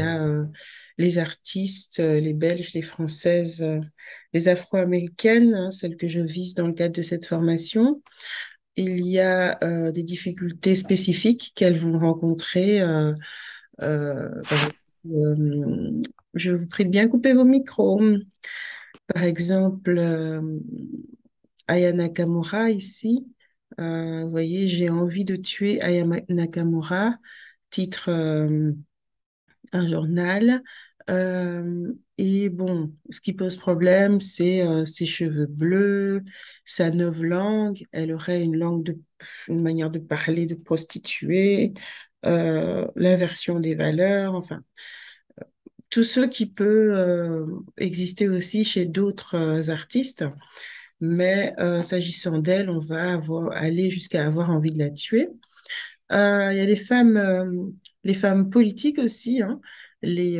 a les artistes, les Belges, les Françaises, les Afro-Américaines, hein, celles que je vise dans le cadre de cette formation. Il y a des difficultés spécifiques qu'elles vont rencontrer. Par exemple, je vous prie de bien couper vos micros. Par exemple, Aya Nakamura ici. Vous voyez, j'ai envie de tuer Aya Nakamura, titre un journal. Et bon, ce qui pose problème, c'est ses cheveux bleus, sa novlangue. Elle aurait une manière de parler de prostituée, l'inversion des valeurs, enfin, tout ce qui peut exister aussi chez d'autres artistes. Mais s'agissant d'elle, on va aller jusqu'à avoir envie de la tuer. Il y a les femmes politiques aussi, hein, les,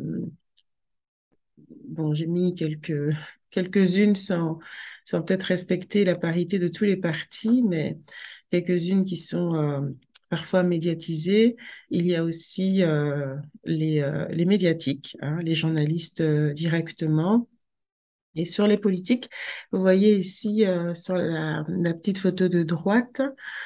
bon, j'ai mis quelques-unes sans peut-être respecter la parité de tous les partis, mais quelques-unes qui sont parfois médiatisées. Il y a aussi les médiatiques, hein, les journalistes directement. Et sur les politiques, vous voyez ici sur la petite photo de droite,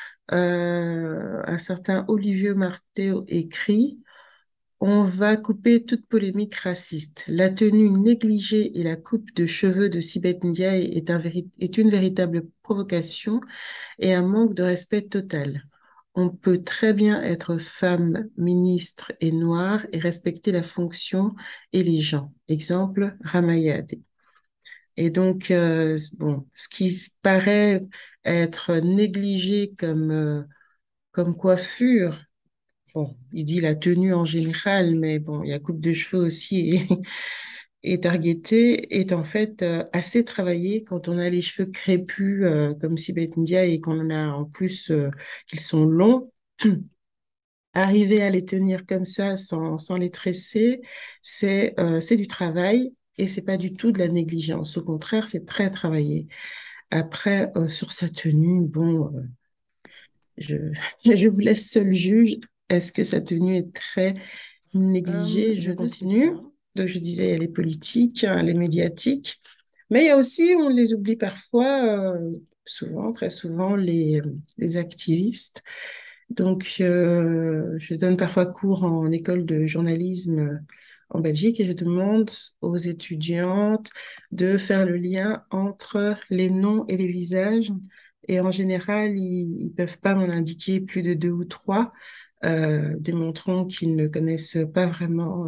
un certain Olivier Marteo écrit: On va couper toute polémique raciste. La tenue négligée et la coupe de cheveux de Sibeth Ndiaye est une véritable provocation et un manque de respect total. On peut très bien être femme, ministre et noire et respecter la fonction et les gens. Exemple, Ramayad. Et donc, bon, ce qui paraît être négligé comme coiffure. Bon, il dit la tenue en général, mais bon, il y a coupe de cheveux aussi et targeté est en fait assez travaillé quand on a les cheveux crépus comme Sibeth Ndiaye et qu'on en a en plus qu'ils sont longs. Arriver à les tenir comme ça sans les tresser, c'est du travail et c'est pas du tout de la négligence. Au contraire, c'est très travaillé. Après, sur sa tenue, bon, je, je vous laisse seul juge. Est-ce que sa tenue est très négligée? Je continue. Donc, je disais, il y a les politiques, hein, les médiatiques, mais il y a aussi, on les oublie parfois, souvent, très souvent, les activistes. Donc, je donne parfois cours en école de journalisme en Belgique et je demande aux étudiantes de faire le lien entre les noms et les visages. Et en général, ils ne peuvent pas m'en indiquer plus de deux ou trois, démontrant qu'ils ne connaissent pas vraiment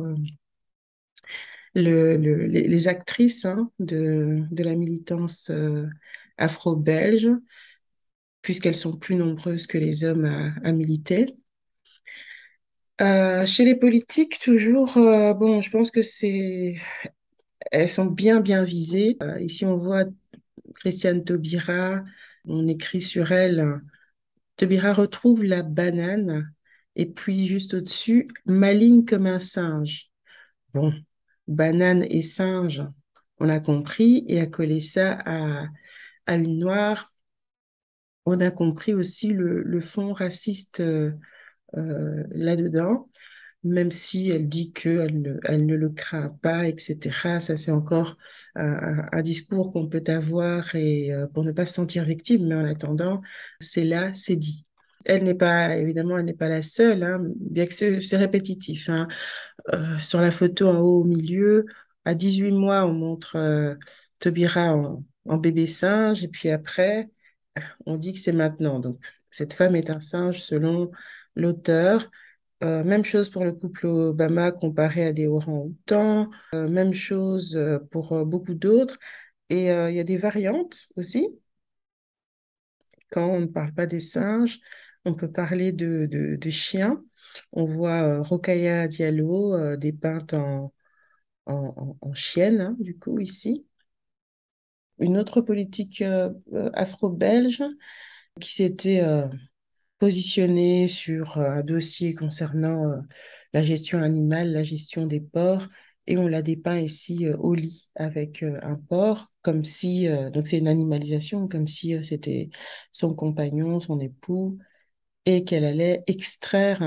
les actrices hein, de la militance afro-belge, puisqu'elles sont plus nombreuses que les hommes à militer. Chez les politiques, toujours, bon, je pense que elles sont bien visées. Ici, on voit Christiane Taubira, on écrit sur elle, Taubira retrouve la banane, et puis juste au-dessus, maligne comme un singe. Bon, banane et singe, on a compris, et à coller ça à une noire, on a compris aussi le fond raciste là-dedans. Même si elle dit elle ne le craint pas, etc. Ça, c'est encore un discours qu'on peut avoir et pour ne pas se sentir victime, mais en attendant, c'est là, c'est dit. Elle n'est pas, évidemment, elle n'est pas la seule, hein, bien que c'est répétitif. Hein. Sur la photo en haut au milieu, à 18 mois, on montre Taubira en bébé singe, et puis après, on dit que c'est maintenant. Donc, cette femme est un singe selon l'auteur. Même chose pour le couple Obama comparé à des orang-outans. Même chose pour beaucoup d'autres. Et il y a des variantes aussi. Quand on ne parle pas des singes, on peut parler de chiens. On voit Rokhaya Diallo dépeinte en chienne, hein, du coup, ici. Une autre politique afro-belge qui s'était positionné sur un dossier concernant la gestion animale, la gestion des porcs, et on l'a dépeint ici au lit avec un porc, comme si, donc c'est une animalisation, comme si c'était son compagnon, son époux, et qu'elle allait extraire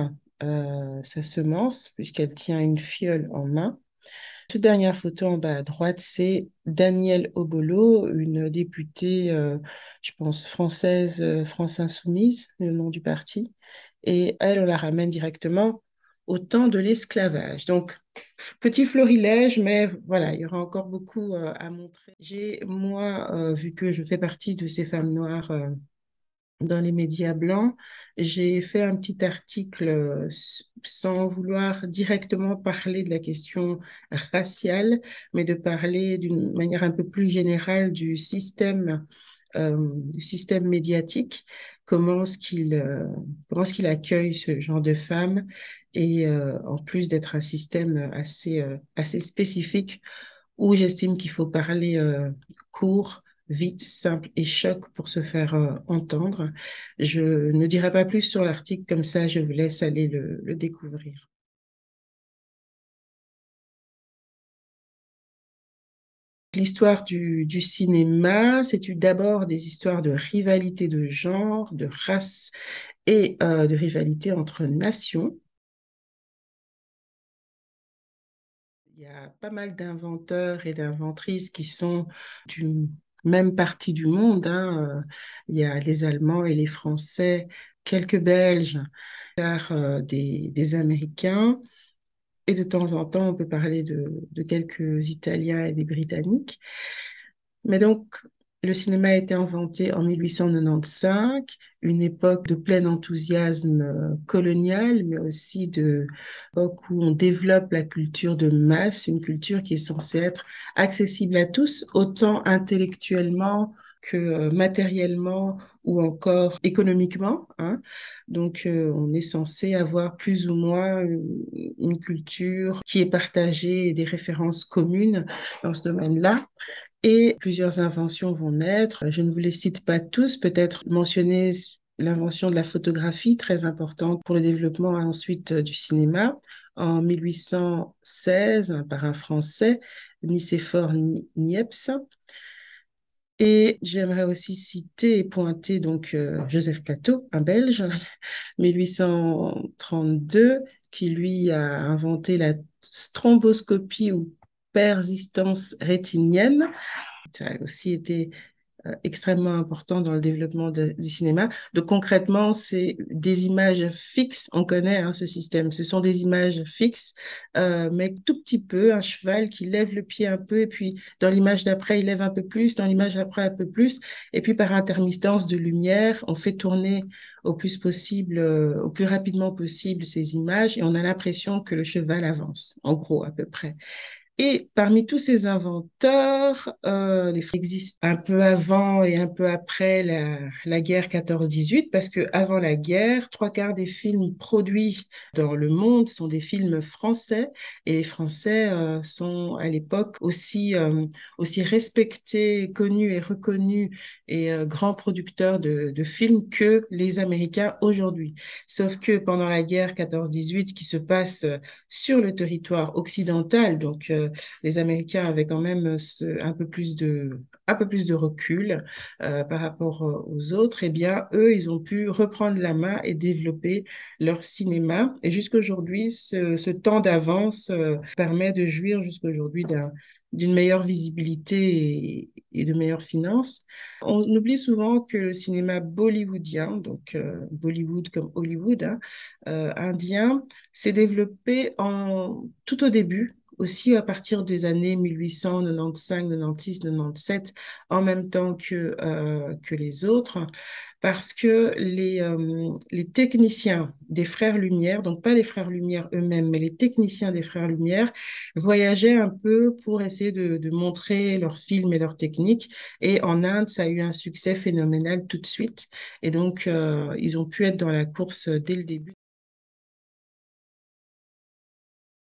sa semence, puisqu'elle tient une fiole en main. Toute dernière photo en bas à droite, c'est Danielle Obolo, une députée, je pense, française, France Insoumise, le nom du parti. Et elle, on la ramène directement au temps de l'esclavage. Donc, petit florilège, mais voilà, il y aura encore beaucoup à montrer. J'ai, moi, vu que je fais partie de ces femmes noires dans les médias blancs, j'ai fait un petit article sans vouloir directement parler de la question raciale, mais de parler d'une manière un peu plus générale du système médiatique, comment est-ce qu'il accueille ce genre de femmes, et en plus d'être un système assez spécifique où j'estime qu'il faut parler court, vite, simple et choc pour se faire entendre. Je ne dirai pas plus sur l'article, comme ça je vous laisse aller le découvrir. L'histoire du cinéma, c'est d'abord des histoires de rivalité de genre, de race et de rivalité entre nations. Il y a pas mal d'inventeurs et d'inventrices qui sont d'une même partie du monde, hein. Il y a les Allemands et les Français, quelques Belges, des Américains. Et de temps en temps, on peut parler de quelques Italiens et des Britanniques. Mais donc, le cinéma a été inventé en 1895, une époque de plein enthousiasme colonial, mais aussi de époque où on développe la culture de masse, une culture qui est censée être accessible à tous, autant intellectuellement que matériellement ou encore économiquement, hein. Donc, on est censé avoir plus ou moins une culture qui est partagée et des références communes dans ce domaine-là. Et plusieurs inventions vont naître. Je ne vous les cite pas tous, peut-être mentionner l'invention de la photographie, très importante pour le développement ensuite du cinéma, en 1816 par un Français, Nicéphore Niepce. Et j'aimerais aussi citer et pointer donc Joseph Plateau, un Belge, 1832, qui lui a inventé la stromboscopie ou persistance rétinienne. Ça a aussi été extrêmement important dans le développement du cinéma. Donc concrètement, c'est des images fixes. On connaît hein, ce système. Ce sont des images fixes, mais tout petit peu, un cheval qui lève le pied un peu, et puis dans l'image d'après, il lève un peu plus, dans l'image d'après, un peu plus, et puis par intermittence de lumière, on fait tourner au plus possible, au plus rapidement possible ces images, et on a l'impression que le cheval avance, en gros, à peu près. Et parmi tous ces inventeurs, les films existent un peu avant et un peu après la guerre 14-18, parce que avant la guerre, trois quarts des films produits dans le monde sont des films français, et les Français sont à l'époque aussi respectés, connus et reconnus et grands producteurs de films que les Américains aujourd'hui. Sauf que pendant la guerre 14-18 qui se passe sur le territoire occidental, donc les Américains avaient quand même un peu plus de recul par rapport aux autres, eh bien, eux, ils ont pu reprendre la main et développer leur cinéma. Et jusqu'aujourd'hui, ce temps d'avance permet de jouir jusqu'aujourd'hui d'une meilleure visibilité et de meilleures finances. On oublie souvent que le cinéma bollywoodien, donc Bollywood comme Hollywood, hein, indien, s'est développé tout au début, aussi à partir des années 1895, 96, 97, en même temps que les autres, parce que les techniciens des Frères Lumière, donc pas les Frères Lumière eux-mêmes, mais les techniciens des Frères Lumière, voyageaient un peu pour essayer de montrer leurs films et leurs techniques. Et en Inde, ça a eu un succès phénoménal tout de suite. Et donc, ils ont pu être dans la course dès le début.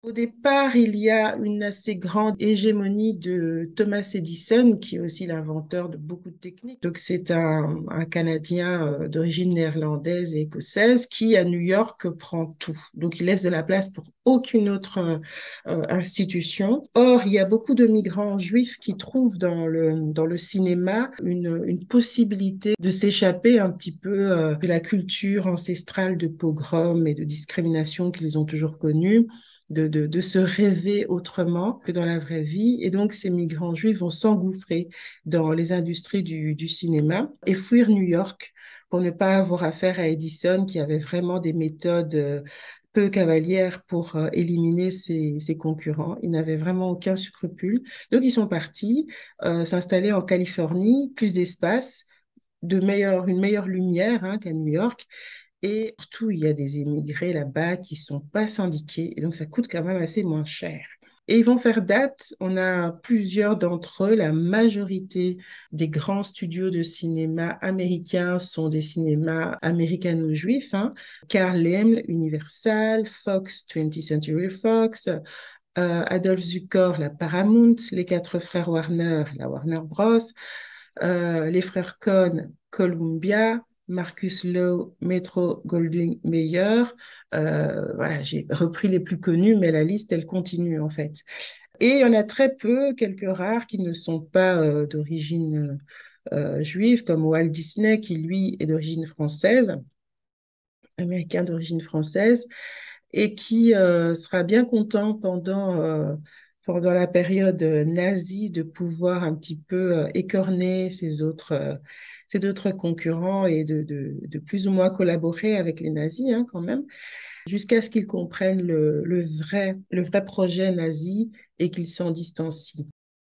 Au départ, il y a une assez grande hégémonie de Thomas Edison, qui est aussi l'inventeur de beaucoup de techniques. Donc, c'est un Canadien d'origine néerlandaise et écossaise qui, à New York, prend tout. Donc, il laisse de la place pour aucune autre institution. Or, il y a beaucoup de migrants juifs qui trouvent dans le cinéma une possibilité de s'échapper un petit peu de la culture ancestrale de pogrom et de discrimination qu'ils ont toujours connue de se rêver autrement que dans la vraie vie. Et donc, ces migrants juifs vont s'engouffrer dans les industries du cinéma et fuir New York pour ne pas avoir affaire à Edison, qui avait vraiment des méthodes peu cavalières pour éliminer ses concurrents. Ils n'avaient vraiment aucun scrupule. Donc, ils sont partis s'installer en Californie, plus d'espace, une meilleure lumière qu'à New York. Et surtout, il y a des émigrés là-bas qui sont pas syndiqués, et donc ça coûte quand même assez moins cher. Et ils vont faire date, on a plusieurs d'entre eux, la majorité des grands studios de cinéma américains sont des cinémas américano-juifs, Carl Laemmle, Universal, Fox, 20th Century Fox, Adolphe Zukor, la Paramount, les quatre frères Warner, la Warner Bros., les frères Cohn, Columbia, Marcus Lowe, Metro Goldwyn Mayer. Voilà, j'ai repris les plus connus, mais la liste, elle continue en fait. Et il y en a très peu, quelques rares, qui ne sont pas d'origine juive, comme Walt Disney, qui lui est d'origine française, américain d'origine française, et qui sera bien content pendant la période nazie de pouvoir un petit peu écorner ses autres concurrents et de plus ou moins collaborer avec les nazis quand même, jusqu'à ce qu'ils comprennent le vrai projet nazi et qu'ils s'en distancient.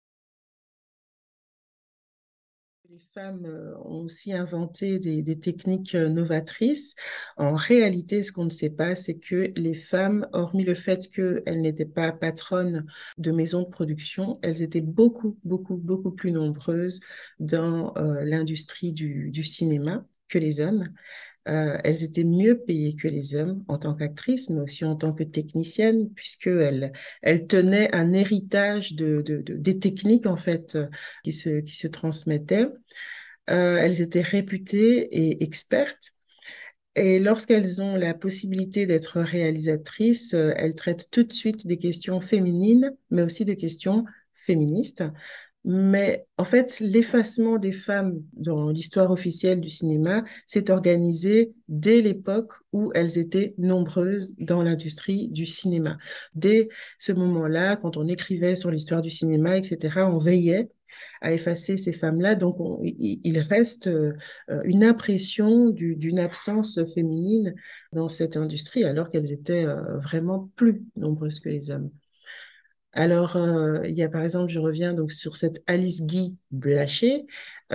Les femmes ont aussi inventé des techniques novatrices. En réalité, ce qu'on ne sait pas, c'est que les femmes, hormis le fait qu'elles n'étaient pas patronnes de maisons de production, elles étaient beaucoup, beaucoup, beaucoup plus nombreuses dans l'industrie du cinéma que les hommes. Elles étaient mieux payées que les hommes en tant qu'actrices, mais aussi en tant que techniciennes, elles tenaient un héritage des techniques, en fait, qui se transmettaient. Elles étaient réputées et expertes. Et lorsqu'elles ont la possibilité d'être réalisatrices, elles traitent tout de suite des questions féminines, mais aussi des questions féministes. Mais en fait, l'effacement des femmes dans l'histoire officielle du cinéma s'est organisé dès l'époque où elles étaient nombreuses dans l'industrie du cinéma. Dès ce moment-là, quand on écrivait sur l'histoire du cinéma, etc., on veillait à effacer ces femmes-là. Donc, il reste une impression d'une absence féminine dans cette industrie, alors qu'elles étaient vraiment plus nombreuses que les hommes. Alors, il y a par exemple, je reviens donc sur cette Alice Guy Blaché,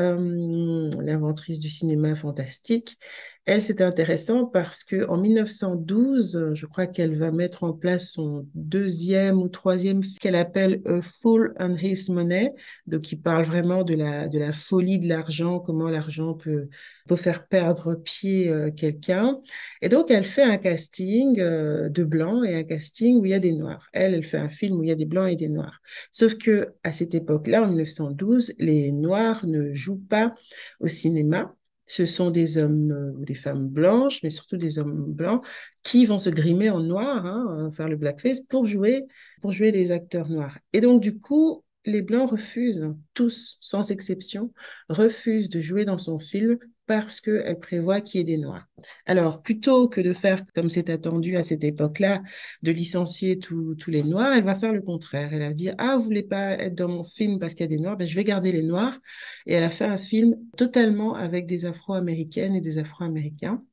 l'inventrice du cinéma fantastique. Elle, c'est intéressant parce que en 1912, je crois qu'elle va mettre en place son deuxième ou troisième film qu'elle appelle A Fool and His Money, donc qui parle vraiment de la folie de l'argent, comment l'argent peut faire perdre pied quelqu'un. Et donc, elle fait un casting de blancs et un casting où il y a des noirs. Elle fait un film où il y a des blancs et des noirs. Sauf que à cette époque-là, en 1912, les noirs ne jouent pas au cinéma. Ce sont des hommes ou des femmes blanches, mais surtout des hommes blancs, qui vont se grimer en noir, faire le blackface pour jouer les acteurs noirs. Et donc, du coup, les blancs refusent, tous, sans exception, refusent de jouer dans son film parce qu'elle prévoit qu'il y ait des noirs. Alors, plutôt que de faire comme c'est attendu à cette époque-là, de licencier tous les noirs, elle va faire le contraire. Elle va dire, ah, vous voulez pas être dans mon film parce qu'il y a des noirs, ben, je vais garder les noirs. Et elle a fait un film totalement avec des Afro-Américaines et des Afro-Américains.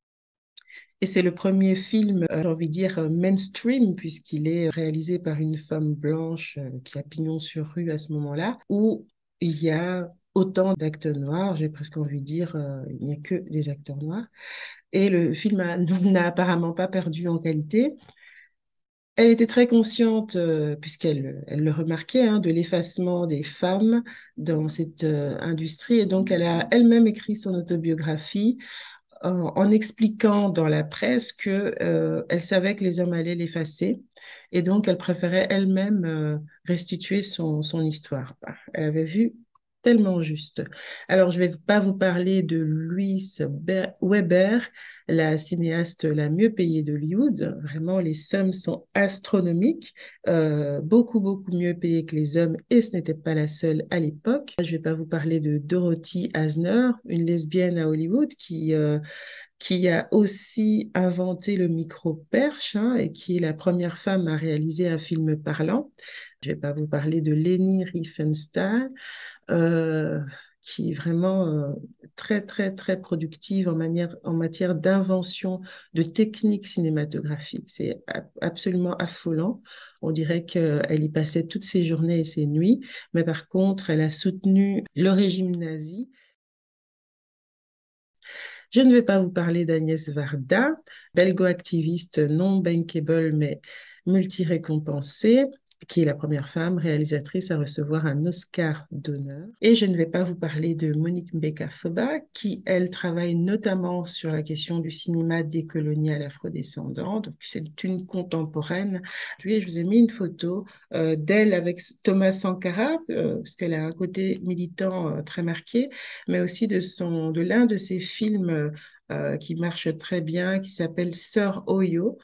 Et c'est le premier film, j'ai envie de dire, mainstream, puisqu'il est réalisé par une femme blanche qui a pignon sur rue à ce moment-là, où il y a autant d'acteurs noirs, j'ai presque envie de dire, il n'y a que des acteurs noirs. Et le film n'a apparemment pas perdu en qualité. Elle était très consciente, elle le remarquait, de l'effacement des femmes dans cette industrie. Et donc, elle a elle-même écrit son autobiographie en expliquant dans la presse que elle savait que les hommes allaient l'effacer et donc elle préférait elle-même restituer son histoire. Bah, elle avait vu tellement juste. Alors, je ne vais pas vous parler de Louise Weber, la cinéaste la mieux payée d'Hollywood. Vraiment, les sommes sont astronomiques, beaucoup, beaucoup mieux payées que les hommes, et ce n'était pas la seule à l'époque. Je ne vais pas vous parler de Dorothy Asner, une lesbienne à Hollywood qui a aussi inventé le micro-perche hein, et qui est la première femme à réaliser un film parlant. Je ne vais pas vous parler de Leni Riefenstahl, euh, qui est vraiment très, très, très productive en matière d'invention de techniques cinématographiques. C'est absolument affolant. On dirait qu'elle y passait toutes ses journées et ses nuits, mais par contre, elle a soutenu le régime nazi. Je ne vais pas vous parler d'Agnès Varda, belgo-activiste non bankable mais multi-récompensée, qui est la première femme réalisatrice à recevoir un Oscar d'honneur. Et je ne vais pas vous parler de Monique Mbeka-Foba, qui, elle, travaille notamment sur la question du cinéma décolonial afrodescendant. Donc, c'est une contemporaine. Je vous ai mis une photo d'elle avec Thomas Sankara, parce qu'elle a un côté militant très marqué, mais aussi de l'un de ses films qui marche très bien, qui s'appelle Sœur Oyo.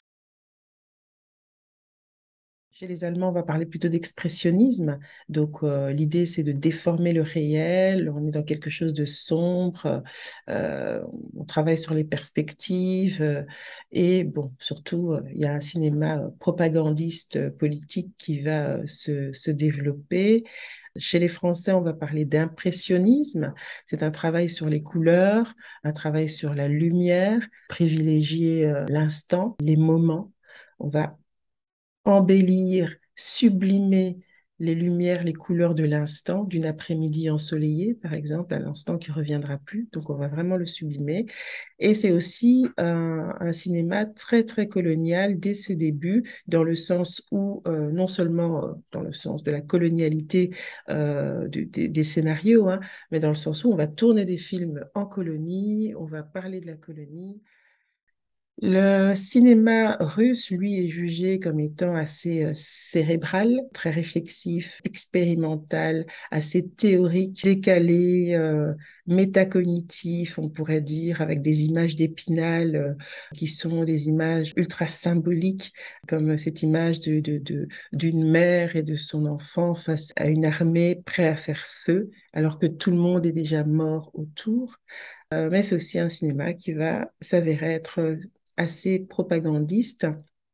Chez les Allemands, on va parler plutôt d'expressionnisme. Donc, l'idée, c'est de déformer le réel. On est dans quelque chose de sombre. Euh, on travaille sur les perspectives. Et bon, surtout, il y a un cinéma propagandiste politique qui va se développer. Chez les Français, on va parler d'impressionnisme. C'est un travail sur les couleurs, un travail sur la lumière, privilégier l'instant, les moments. On va embellir, sublimer les lumières, les couleurs de l'instant, d'une après-midi ensoleillée, par exemple, à l'instant qui ne reviendra plus. Donc, on va vraiment le sublimer. Et c'est aussi un cinéma très, très colonial dès ce début, dans le sens où, non seulement dans le sens de la colonialité des scénarios, hein, mais dans le sens où on va tourner des films en colonie, on va parler de la colonie. Le cinéma russe, lui, est jugé comme étant assez cérébral, très réflexif, expérimental, assez théorique, décalé, métacognitif, on pourrait dire, avec des images d'Épinal qui sont des images ultra symboliques, comme cette image d'une mère et de son enfant face à une armée prête à faire feu, alors que tout le monde est déjà mort autour. Mais c'est aussi un cinéma qui va s'avérer être assez propagandiste.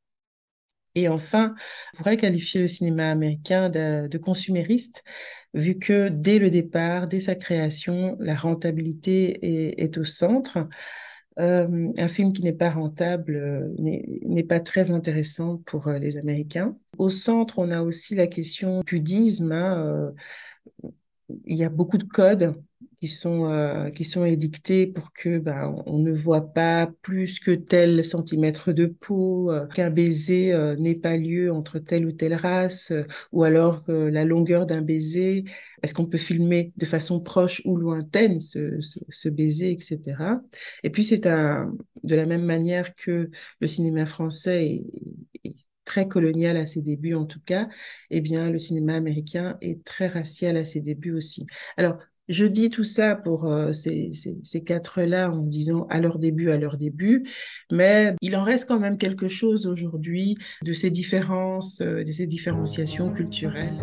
Et enfin, on pourrait qualifier le cinéma américain de consumériste, vu que dès le départ, dès sa création, la rentabilité est au centre. Un film qui n'est pas rentable n'est pas très intéressant pour les Américains. Au centre, on a aussi la question du pudisme, hein, il y a beaucoup de codes qui sont édictés pour que on ne voit pas plus que tel centimètre de peau, qu'un baiser n'ait pas lieu entre telle ou telle race, ou alors que la longueur d'un baiser, est-ce qu'on peut filmer de façon proche ou lointaine ce baiser, etc. Et puis de la même manière que le cinéma français est très colonial à ses débuts en tout cas, eh bien, le cinéma américain est très racial à ses débuts aussi. Alors, je dis tout ça pour ces quatre-là en disant à leur début, mais il en reste quand même quelque chose aujourd'hui de ces différences, de ces différenciations culturelles.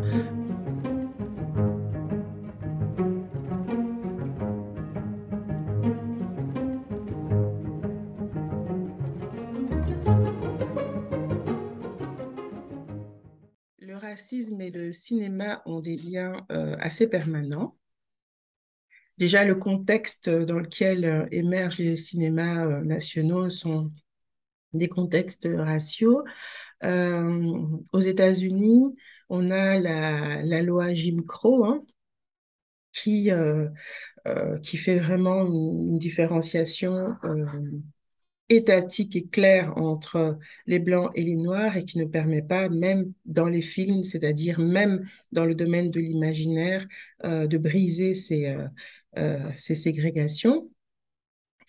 Le racisme et le cinéma ont des liens assez permanents. Déjà, le contexte dans lequel émergent les cinémas nationaux sont des contextes raciaux. Aux États-Unis, on a la loi Jim Crow hein, qui, qui fait vraiment une différenciation étatique et claire entre les Blancs et les Noirs et qui ne permet pas, même dans les films, c'est-à-dire même dans le domaine de l'imaginaire, de briser ces ségrégations.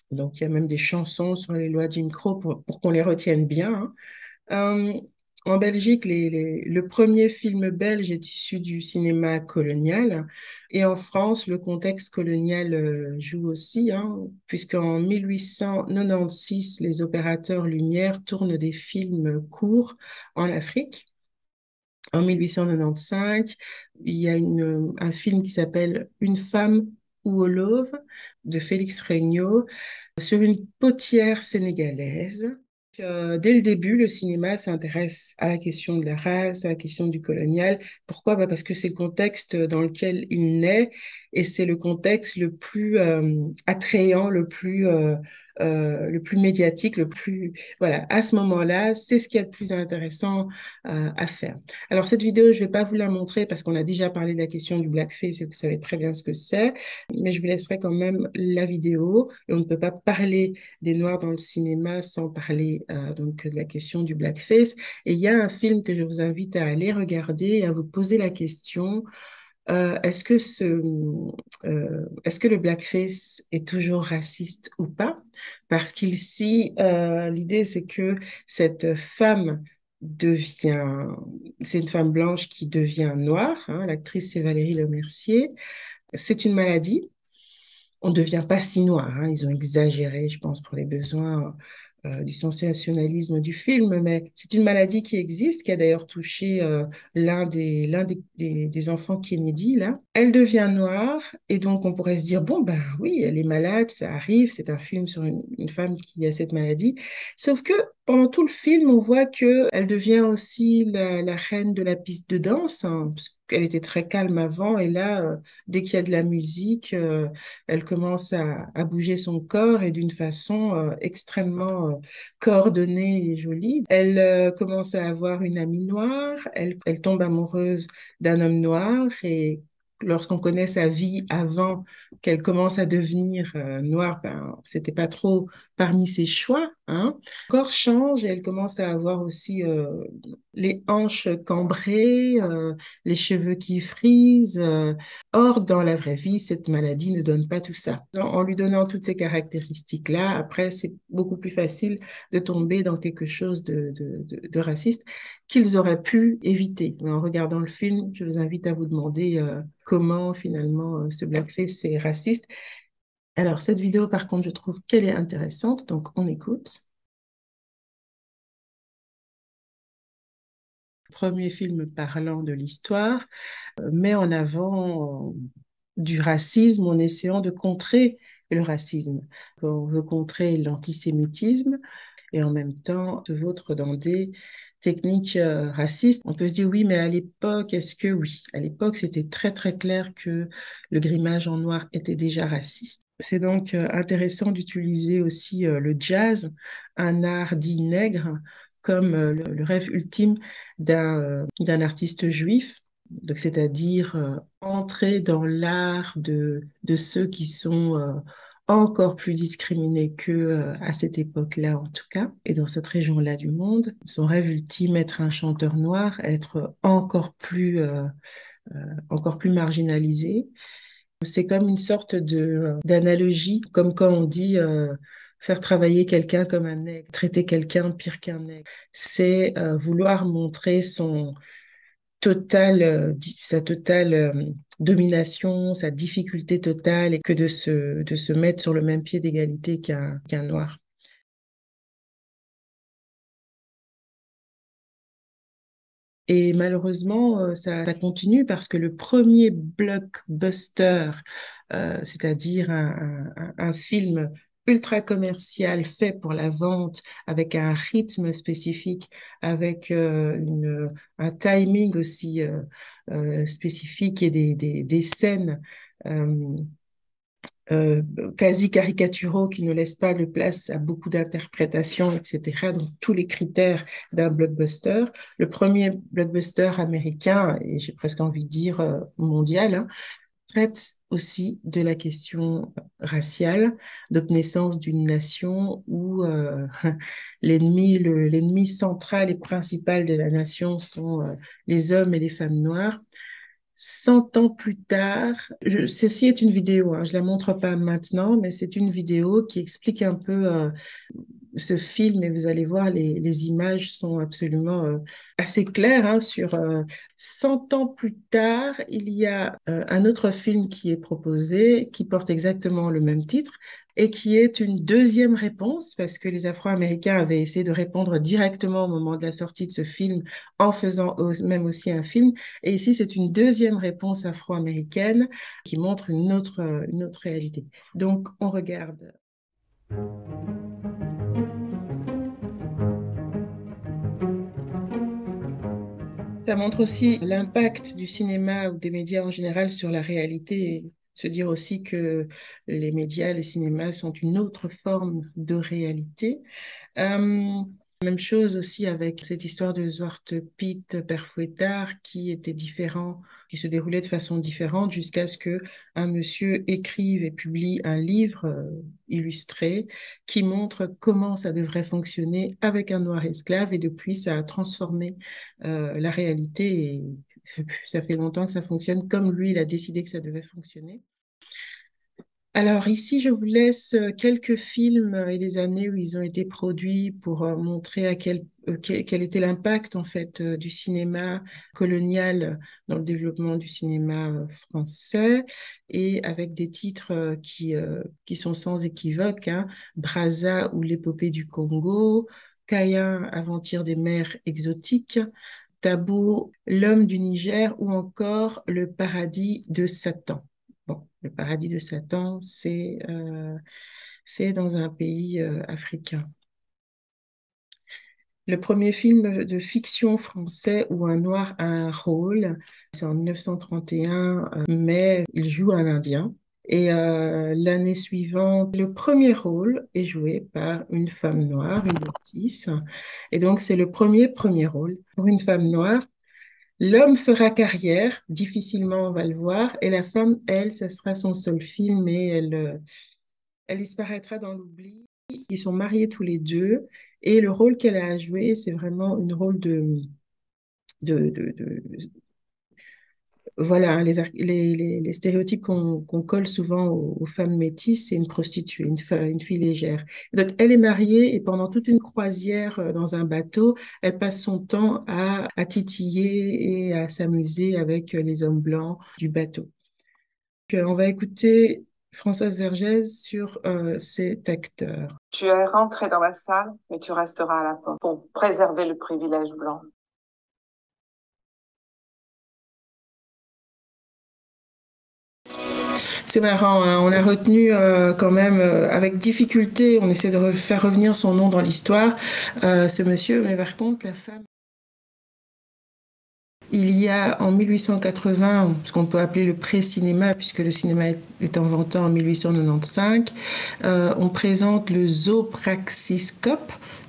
Donc, il y a même des chansons sur les lois Jim Crow pour qu'on les retienne bien, hein. En Belgique, le premier film belge est issu du cinéma colonial. Et en France, le contexte colonial joue aussi, hein, puisqu'en 1896, les opérateurs Lumière tournent des films courts en Afrique. En 1895, il y a un film qui s'appelle Une femme ou Wolof de Félix Regnault sur une potière sénégalaise. Dès le début, le cinéma s'intéresse à la question de la race, à la question du colonial. Pourquoi? Parce que c'est le contexte dans lequel il naît et c'est le contexte le plus attrayant, le plus médiatique, le plus... Voilà, à ce moment-là, c'est ce qu'il y a de plus intéressant à faire. Alors, cette vidéo, je vais pas vous la montrer parce qu'on a déjà parlé de la question du blackface et vous savez très bien ce que c'est, mais je vous laisserai quand même la vidéo et on ne peut pas parler des Noirs dans le cinéma sans parler donc de la question du blackface. Et il y a un film que je vous invite à aller regarder et à vous poser la question, est-ce que le blackface est toujours raciste ou pas? Parce qu'ici, l'idée, c'est que cette femme devient, c'est une femme blanche qui devient noire, hein, l'actrice c'est Valérie Lemercier, c'est une maladie, on ne devient pas si noir, hein. Ils ont exagéré, je pense, pour les besoins du sensationnalisme du film, mais c'est une maladie qui existe, qui a d'ailleurs touché l'un des enfants Kennedy, là. Elle devient noire, et donc on pourrait se dire, bon, ben oui, elle est malade, ça arrive, c'est un film sur une femme qui a cette maladie. Sauf que pendant tout le film, on voit que elle devient aussi la reine de la piste de danse, hein, parce qu'elle était très calme avant, et là, dès qu'il y a de la musique, elle commence à bouger son corps et d'une façon extrêmement coordonnée et jolie. Elle commence à avoir une amie noire, elle tombe amoureuse d'un homme noir et lorsqu'on connaît sa vie avant qu'elle commence à devenir noire, ben, c'était pas trop parmi ses choix, hein. Le corps change et elle commence à avoir aussi les hanches cambrées, les cheveux qui frisent. Or, dans la vraie vie, cette maladie ne donne pas tout ça. En lui donnant toutes ces caractéristiques-là, après, c'est beaucoup plus facile de tomber dans quelque chose de raciste qu'ils auraient pu éviter. Mais en regardant le film, je vous invite à vous demander comment finalement ce blackface est raciste. Alors, cette vidéo, par contre, je trouve qu'elle est intéressante, donc on écoute. Premier film parlant de l'histoire, met en avant du racisme en essayant de contrer le racisme. On veut contrer l'antisémitisme et en même temps se vautre dans des techniques racistes. On peut se dire oui, mais à l'époque, est-ce que oui? À l'époque, c'était très très clair que le grimage en noir était déjà raciste. C'est donc intéressant d'utiliser aussi le jazz, un art dit nègre, comme le rêve ultime d'un artiste juif, donc c'est-à-dire entrer dans l'art de ceux qui sont encore plus discriminés qu'eux à cette époque-là en tout cas, et dans cette région-là du monde. Son rêve ultime, être un chanteur noir, être encore plus marginalisé. C'est comme une sorte d'analogie, comme quand on dit faire travailler quelqu'un comme un nègre, traiter quelqu'un pire qu'un nègre. C'est vouloir montrer sa totale domination, sa difficulté totale, et que de se mettre sur le même pied d'égalité qu'un noir. Et malheureusement, ça continue parce que le premier blockbuster, c'est-à-dire un film ultra commercial fait pour la vente, avec un rythme spécifique, avec un timing aussi spécifique et des scènes euh, euh, quasi caricaturaux qui ne laissent pas de place à beaucoup d'interprétations, etc. Donc, tous les critères d'un blockbuster. Le premier blockbuster américain, et j'ai presque envie de dire mondial, hein, traite aussi de la question raciale, de naissance d'une nation où l'ennemi central et principal de la nation sont les hommes et les femmes noires. 100 ans plus tard, ceci est une vidéo, hein, je la montre pas maintenant, mais c'est une vidéo qui explique un peu ce film et vous allez voir, les images sont absolument assez claires hein, sur 100 ans plus tard, il y a un autre film qui est proposé qui porte exactement le même titre et qui est une deuxième réponse parce que les Afro-Américains avaient essayé de répondre directement au moment de la sortie de ce film en faisant même aussi un film. Et ici, c'est une deuxième réponse afro-américaine qui montre une autre réalité. Donc, on regarde. Ça montre aussi l'impact du cinéma ou des médias en général sur la réalité et se dire aussi que les médias, le cinéma sont une autre forme de réalité. Euh, Même chose aussi avec cette histoire de Zwarte Piet, Père Fouettard, qui était différent, qui se déroulait de façon différente jusqu'à ce que un monsieur écrive et publie un livre illustré qui montre comment ça devrait fonctionner avec un noir esclave et depuis ça a transformé la réalité et ça fait longtemps que ça fonctionne comme lui il a décidé que ça devait fonctionner. Alors ici, je vous laisse quelques films et les années où ils ont été produits pour montrer quel était l'impact en fait du cinéma colonial dans le développement du cinéma français et avec des titres qui sont sans équivoque, hein, Brazza ou l'épopée du Congo, Caïn, Aventure des mers exotiques, Tabou, L'homme du Niger ou encore Le paradis de Satan. Bon, le paradis de Satan, c'est dans un pays africain. Le premier film de fiction français où un noir a un rôle, c'est en 1931, mais il joue un Indien. Et l'année suivante, le premier rôle est joué par une femme noire, une métisse. Et donc, c'est le premier rôle pour une femme noire. L'homme fera carrière, difficilement on va le voir, et la femme, elle, ça sera son seul film et elle disparaîtra dans l'oubli. Ils sont mariés tous les deux et le rôle qu'elle a à jouer, c'est vraiment une rôle de voilà, hein, les stéréotypes qu'on colle souvent aux femmes métisses, c'est une prostituée, une fille légère. Donc, elle est mariée et pendant toute une croisière dans un bateau, elle passe son temps à titiller et à s'amuser avec les hommes blancs du bateau. Donc, on va écouter Françoise Vergès sur cet acteur. Tu es rentré dans la salle, mais tu resteras à la porte pour préserver le privilège blanc. C'est marrant, hein, on a retenu quand même avec difficulté, on essaie de faire revenir son nom dans l'histoire, ce monsieur, mais par contre, la femme. Il y a en 1880, ce qu'on peut appeler le pré-cinéma, puisque le cinéma est inventé en 1895, on présente le zoopraxiscope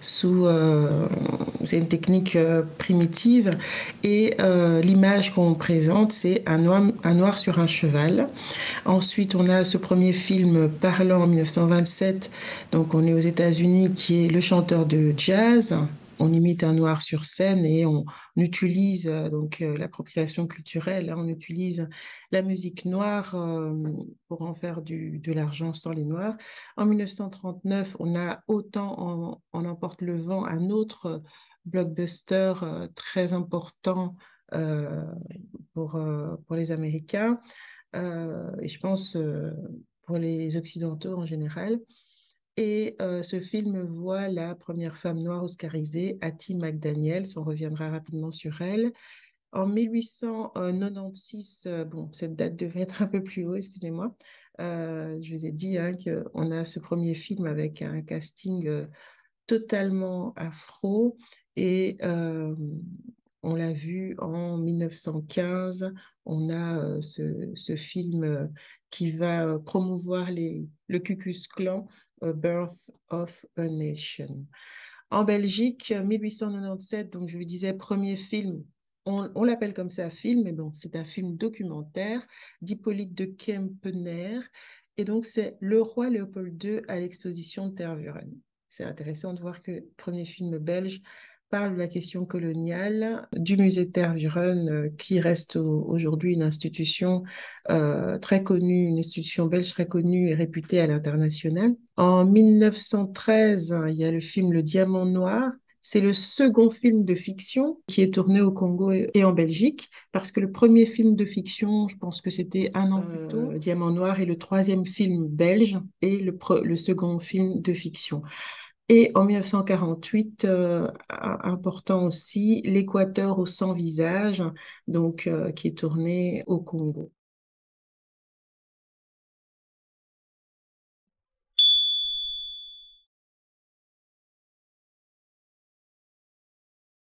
c'est une technique primitive et l'image qu'on présente c'est un noir sur un cheval. Ensuite on a ce premier film parlant en 1927, donc on est aux États-Unis, qui est Le chanteur de jazz. On imite un noir sur scène et on utilise l'appropriation culturelle, hein, on utilise la musique noire pour en faire de l'argent sans les noirs. En 1939, on a Autant en emporte le vent, un autre blockbuster très important euh, pour les Américains et je pense pour les Occidentaux en général. Et ce film voit la première femme noire oscarisée, Hattie McDaniel, on reviendra rapidement sur elle. En 1896, bon, cette date devait être un peu plus haut, excusez-moi. Je vous ai dit hein, qu'on a ce premier film avec un casting totalement afro et on l'a vu en 1915. On a ce film qui va promouvoir le Ku Klux Klan, Birth of a Nation. En Belgique, 1897, donc je vous disais, premier film, on l'appelle comme ça film, mais bon, c'est un film documentaire d'Hippolyte de Kempener. Et donc, c'est Le Roi Léopold II à l'exposition de Tervuren. C'est intéressant de voir que le premier film belge parle de la question coloniale du musée de Tervuren, qui reste aujourd'hui une institution très connue, une institution belge très connue et réputée à l'international. En 1913, il y a le film Le Diamant Noir. C'est le second film de fiction qui est tourné au Congo et en Belgique, parce que le premier film de fiction, je pense que c'était un an plus tôt, Diamant Noir, est le troisième film belge et le second film de fiction. Et en 1948, important aussi, L'Équateur aux 100 visages, donc qui est tourné au Congo.